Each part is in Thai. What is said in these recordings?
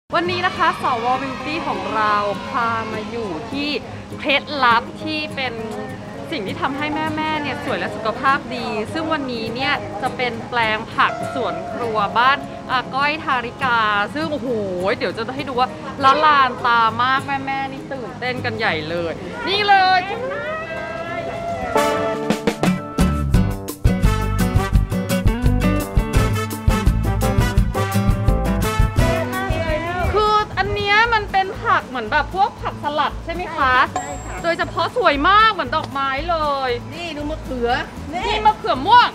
วันนี้นะคะสวบิวตี้ของเราพามาอยู่ที่เคล็ดลับที่เป็นสิ่งที่ทำให้แม่เนี่ยสวยและสุขภาพดีซึ่งวันนี้เนี่ยจะเป็นแปลงผักสวนครัวบ้านอาก้อยทาริกาซึ่งโอ้โหเดี๋ยวจะให้ดูว่าละลานตามากแม่นี่ตื่นเต้นกันใหญ่เลยนี่เลยผักเหมือนแบบพวกผักสลัดใช่ไหมคะใช่ค่ะโดยเฉพาะสวยมากเหมือนดอกไม้เลยนี่ดูมะเขือนี่มะเขือม่วง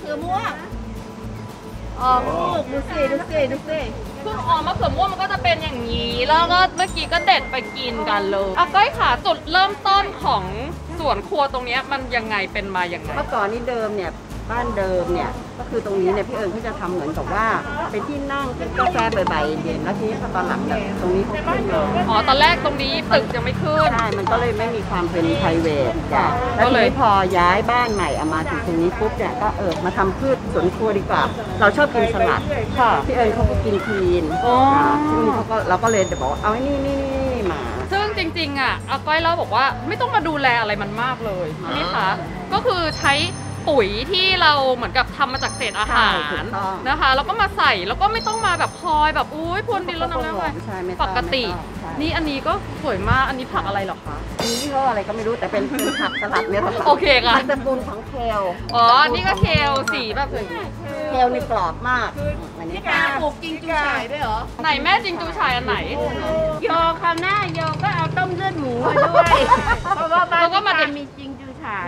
อ๋อดูสิเพิ่งมะเขือม่วงมันก็จะเป็นอย่างนี้แล้วก็เมื่อกี้ก็เด็ดไปกินกันเลยก้อยค่ะจุดเริ่มต้นของสวนครัวตรงนี้มันยังไงเป็นมาอย่างไงเมื่อก่อนนี้เดิมเนี่ยบ้านเดิมเนี่ยก็คือตรงนี้เนี่ยพี่เอิญเขาจะทำเหมือนกับว่าเป็นที่นั่งกินกาแฟบ่ายๆเย็นแล้วทีนี้พอตอนหลังเนี่ยตรงนี้เขาขึ้นเลยตอนแรกตรงนี้ตึกยังไม่ขึ้นใช่มันก็เลยไม่มีความเป็น private จ้ะแล้วทีนี้พอย้ายบ้านใหม่เอามาถึงตรงนี้ปุ๊บเนี่ยก็มาทำพืชสวนครัวดีกว่าเราชอบกินสลัดค่ะพี่เอิญเขาก็กินคลีนซึ่งเราก็เลยจะบอกเอานี่มาซึ่งจริงๆก้อยเล่าบอกว่าไม่ต้องมาดูแลอะไรมันมากเลยใช่ไหมคะก็คือใช้ปุ๋ยที่เราเหมือนกับทำมาจากเศษอาหารนะคะแล้วก็มาใส่แล้วก็ไม่ต้องมาแบบคอยแบบอุ้ยพรวนดินแล้วน้ำแล้วปกตินี่อันนี้ก็สวยมากอันนี้ผักอะไรหรอคะอันนี้ก็อะไรก็ไม่รู้แต่เป็นผักสลัดเนี่ยโอเคค่ะตระกูลของเคลนี่ก็เคลสีแบบเคลนี่กรอบมากนี่การปลูกจิงจูฉ่ายด้วยเหรอไหนแม่จิงจูฉ่ายอันไหนโยค่ะหน้าโยก็เอาต้มเลือดหมูมาด้วยเพราะว่าบ้านก็จะมีจิงจูฉ่าย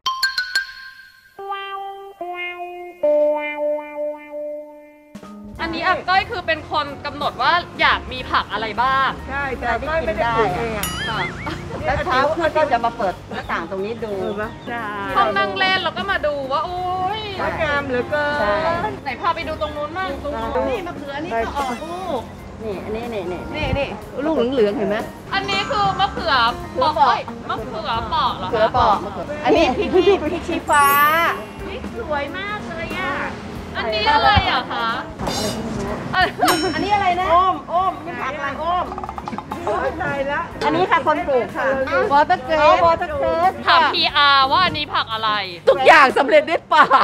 อันนี้ก้อยคือเป็นคนกำหนดว่าอยากมีผักอะไรบ้างใช่แต่ที่กินได้แล้วเช้าเพื่อนก็จะมาเปิดหน้าต่างตรงนี้ดูห้องนั่งเล่นแล้วก็มาดูว่าโอ้ยงามเหลือเกินไหนพาไปดูตรงนู้นบ้างนี่มะเขือนี่ก็ออกลูกนี่อันนี้นี่ลูกเหลืองเห็นไหมอันนี้คือมะเขือปอกมะเขือปอกเหรอคะปอกอันนี้พริกชี้ฟ้าพริกสวยมากเลยอันนี้อะไรอ่ะคะอันนี้อะไรนะอ้อมนี่ผักอะไรอ้อมตายละอันนี้ค่ะคนปลูกค่ะวอเตอร์เกรสถาม PR ว่าอันนี้ผักอะไรทุกอย่างสำเร็จด้วยปาก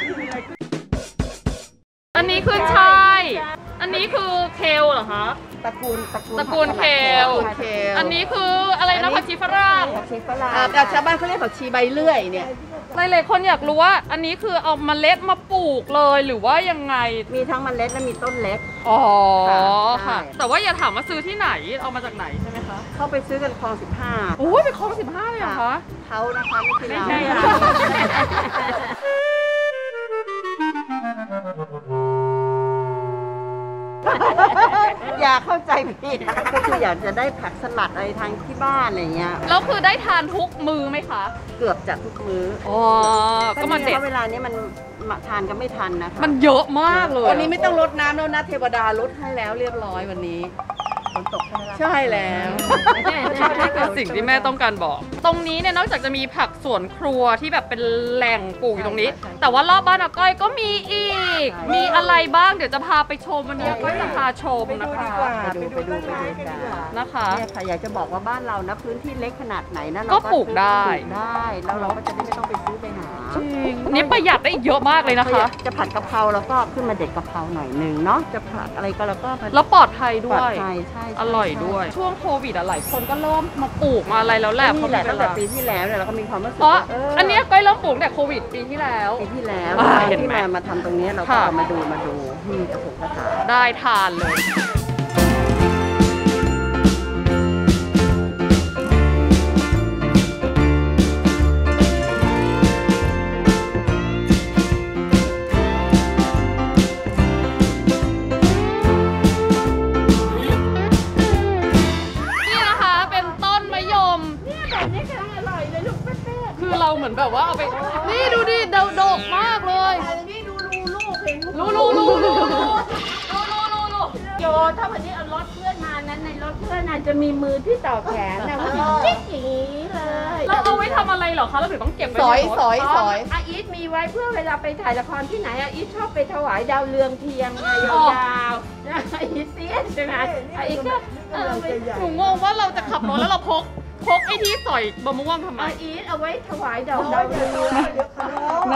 อันนี้คือใช่อันนี้คือเคลเหรอคะตระกูลเคลอันนี้คืออะไรนะผักชีฝรั่งแต่ชาวบ้านเขาเรียกผักชีใบเลื่อยเนี่ยหลายๆคนอยากรู้ว่าอันนี้คือเอาเมล็ดมาปลูกเลยหรือว่ายังไงมีทั้งเมล็ดและมีต้นเล็กค่ะแต่ว่าอย่าถามว่าซื้อที่ไหนเอามาจากไหนใช่ไหมคะเข้าไปซื้อกันคลอง15 โอ้ยไปคลอง15เลยเหรอคะเขานะคะไม่ใช่อย่าเข้าใจผิดก็คืออยากจะได้ผักสลัดอะไรทางที่บ้านอะไรเงี้ยแล้วคือได้ทานทุกมื้อไหมคะเกือบจะทุกมื้อก็มันเด็ดเวลานี้มันทานก็ไม่ทันนะคะมันเยอะมากเลยวันนี้ไม่ต้องรดน้ำแล้วนะเทวดาลดให้แล้วเรียบร้อยวันนี้ฝนตกใช่แล้วนี่คือสิ่งที่แม่ต้องการบอกตรงนี้เนี่ยนอกจากจะมีผักสวนครัวที่แบบเป็นแหล่งปลูกอยู่ตรงนี้แต่ว่ารอบบ้านก้อยก็มีอีกมีอะไรบ้างเดี๋ยวจะพาไปชมวันนี้ก็จะพาชมนะคะไปดูนะคะอยากจะบอกว่าบ้านเรานะพื้นที่เล็กขนาดไหนนะก็ปลูกได้แล้วเราก็จะไม่ต้องไปซื้อไปหานี่ประหยัดได้เยอะมากเลยนะคะจะผัดกะเพราแล้วก็ขึ้นมาเด็ดกะเพราหน่อยนึงเนาะจะผัดอะไรก็แล้วก็แล้วปลอดภัยด้วยใช่อร่อยด้วยช่วงโควิดหลายคนก็เริ่มมาปลูกมาอะไรแล้วแหละนี่แหละตั้งแต่ปีที่แล้วเนี่ยเราก็มีความรู้สึกอันนี้ก้อยเริ่มปลูกแต่โควิดปีที่แล้วที่มาทำตรงนี้เราก็มาดูที่กระปุกกระถางได้ทานเลยเราเหมือนแบบว่าเอาไปนี่ดูดิดกมากเลยนี่ดูลูกเห็นลูโยถ้าวันนี้เอารถเพื่อนมานั้นในรถเพื่อนอาจจะมีมือที่ต่อแขนนะจิ๊กอย่างนี้เลยเราเอาไว้ทำอะไรหรอคะเราถึงต้องเก็บไว้สอยอาอีทมีมีไว้เพื่อเวลาไปถ่ายละครที่ไหนอะอีชอบไปถวายดาวเรืองเทียมไงยาวๆนะอีเตี้ยใช่ไหมอีก็หนูงงว่าเราจะขับรถแล้วเราพกไอ้ที่สอยบะม่วงทำไมอีทเอาไว้ถวายดาวเรืองแม่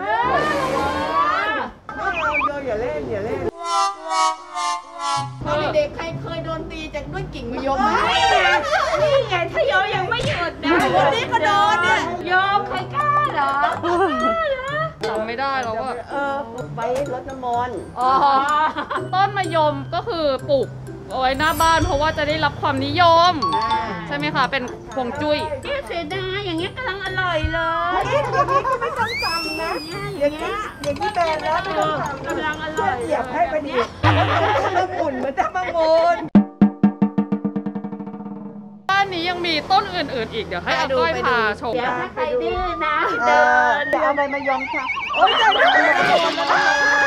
อย่าเล่นอย่าเล่นตอนเด็กใครเคยโดนตีจากด้วยกิ่งมะยมไหมนี่ไงถ้าโยยังไม่หยุดนะวันนี้ก็โดนเนี่ยโยใครกล้าเหรอจำไม่ได้แล้วว่าไว้รดน้ำมนต์อ๋อต้นมะยมก็คือปลูกเอาไว้หน้าบ้านเพราะว่าจะได้รับความนิยม ใช่ไหมคะ เป็นพวงจุ้ยเนี่ยเสียดายอย่างเงี้ยกำลังอร่อยเลยอย่างนี้ก็ไม่ต้องจำนะอย่างนี้แบนแล้วไม่ต้องจำกำลังอร่อยเหยียบให้พอดีมันอุ่นเหมือนจะมามนบ้านนี้ยังมีต้นอื่นๆอีกเดี๋ยวให้อาก้อยพาชมเดี๋ยวถ้าใครดื้อนะเดินจะเอาใบมะยมค่ะโอ๊ยจะไม่ได้โดนแล้ว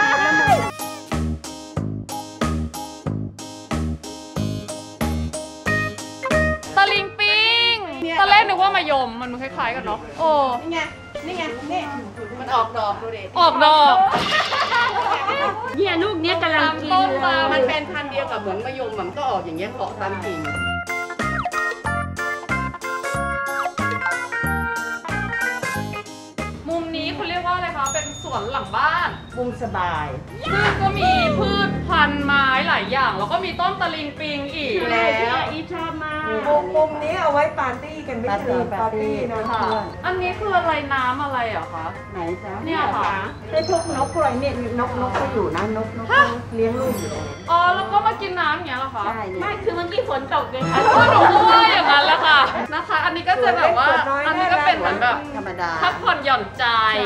ตะลิงปิงตอนแรกนึกว่ามะยมมันคล้ายๆกันเนาะโอ้นี่ไงนี่มันออกดอกดูดิออกดอกเนี่ยลูกเนี้ยกำลังกินต้นเลตามยมันเป็นพันธุ์เดียวกับเหมือนมะยมมันก็ออกอย่างเงี้ยเกาะตามกิ่งมุมนี้คุณเรียกว่าอะไรคะ เป็นสวนหลังบ้านมุมสบายซึ่งก็มีพืชพันธุ์ไม้หลายอย่าง แล้วก็มีต้นตะลิงปิงอีกแล้วอีชอบมากมุมนี้เอาไว้ปาร์ตี้กันไม่ใช่เหรอปาร์ตี้นะค่ะ อันนี้คืออะไรน้ำอะไรอะคะไหนจ๊ะเนี่ยค่ะได้พวกนกอะไรเนี่ยนกก็อยู่นะนกเลี้ยงลูกอยู่อ๋อ แล้วก็มากินน้ำอย่างเงี้ยเหรอคะใช่เนี่ยไม่คือเมื่อกี้ฝนตกเลยค่ะก็หนูก็ว่าอย่างนั้นแหละค่ะนะคะ อันนี้ก็จะแบบว่า อันนี้ก็เป็นเหมือนแบบธรรมดาพักผ่อนหย่อนใจ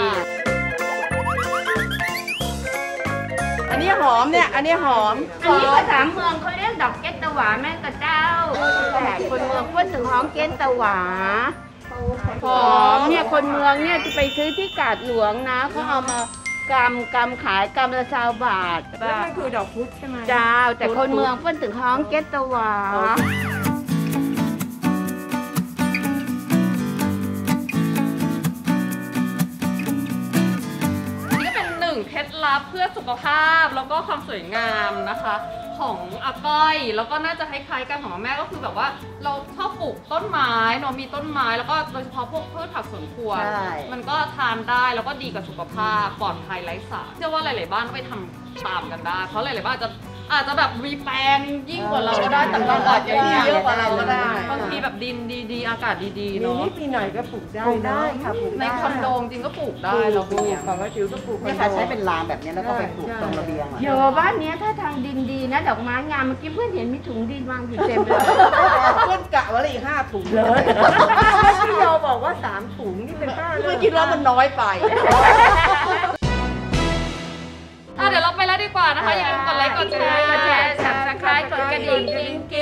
อันนี้หอมเนี่ย อันนี้หอมอันนี้ภาษาเมืองเขาเรียกดอกเก็ตตะหวาแม่กระเจ้าแต่คนเมืองพูดถึงห้องเก็ตตะหวาหอมเนี่ยคนเมืองเนี่ยจะไปซื้อที่กาดหลวงนะเขาเอามากำขายกำละ20 บาทแล้วมันคือดอกพุธใช่ไหมเจ้าแต่คนเมืองพูดถึงห้องเก็ตตะหวานี่ก็เป็นหนึ่งเคล็ดลับเพื่อสุขภาพแล้วก็ความสวยงามนะคะ ของอาก้อยแล้วก็น่าจะคล้ายๆกันของแม่ก็คือแบบว่าเราชอบปลูกต้นไม้เนาะมีต้นไม้แล้วก็โดยเฉพาะพวกพืชผักสวนครัวใช่มันก็ทานได้แล้วก็ดีกับสุขภาพปลอดภัยไร้สารเชื่อว่าหลายๆบ้านก็ไปทำตามกันได้เพราะหลายๆบ้านอาจจะแบบมีแปลงยิ่งกว่าเราก็ได้แต่เราอาจจะมีเยอะกว่าเราก็ได้บางทีแบบดินดีๆอากาศดีๆมีเนาะนิดมีหน่อยก็ปลูกได้ปลูกได้เนอะค่ะปลูกในได้คอนโดจริงก็ปลูกได้ปเราลูเลี้ยกงของกระจิ๋วก็ปลูกเนี่ยค่ะใช้เป็นรางแบบนี้แล้วก็ไปปลูกตรงระเบียงอะโยบ้านเนี้ยถ้าทางดินดีนะดอกไม้งามเมื่อกี้เพื่อนเห็นมีถุงดินวางอยู่เต็มเลยต้นกะไว้เลยอีก5 ถุงเลยพี่โยบอกว่า3 ถุงนี่เป็นบ้าเลยไม่คิดว่ามันน้อยไปเดี๋ยวเราไปแล้วดีกว่านะคะ อย่าลืมกดไลค์กดแชร์กดแชร์ Subscribe กดกระดิ่งกิ๊ง